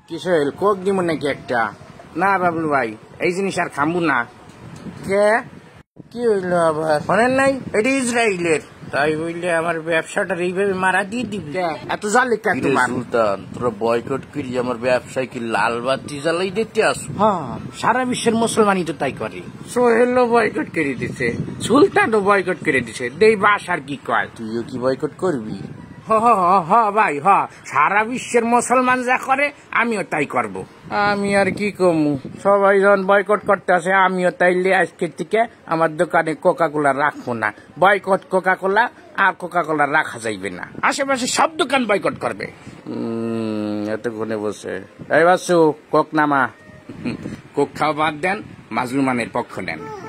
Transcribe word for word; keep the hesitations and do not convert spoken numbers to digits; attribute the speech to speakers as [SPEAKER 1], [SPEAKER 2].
[SPEAKER 1] কিসে হইল কোক দিব নাকি একটা? না বাবলু ভাই এই জিনিস আর খামবো না। কে কি হইল আবার শোনেন নাই? এটা ইসরায়েলের, তাই হইলে আমার ব্যবসাটা এইভাবে মারা দিয়ে দিবে। এত জালে কেন তোমার?
[SPEAKER 2] সুলতান তোরা বয়কট করি আমার ব্যবসায় কি লাল বাতি জ্বালাই দিতে আস?
[SPEAKER 1] হ্যাঁ সারা বিশ্বের মুসলমানই তো তাই করে। সোহেলও বয়কট করে দিছে, সুলতানও বয়কট করে দিছে, দেই বাস আর কি কয়।
[SPEAKER 2] তুইও কি বয়কট করবি?
[SPEAKER 1] হ হ হ ভাই হ, সারা বিশ্বের মুসলমান যা করে আমিও তাই করব। আমি আর কি কমু, সবাই যখন বয়কট করতে আসে আমিও তাইলে আজকের থেকে আমার দোকানে কোকা কোলা রাখবো না। বয়কট কোকা কোলা, আর কোকা কোলা রাখা যাইবে না। আশেপাশে সব দোকান বয়কট করবে।
[SPEAKER 2] হম এতক্ষণে বসে
[SPEAKER 1] এই বাসু কোক নামা। কোক খাওয়া বাদ দেন, মাজলুমানের পক্ষ নেন।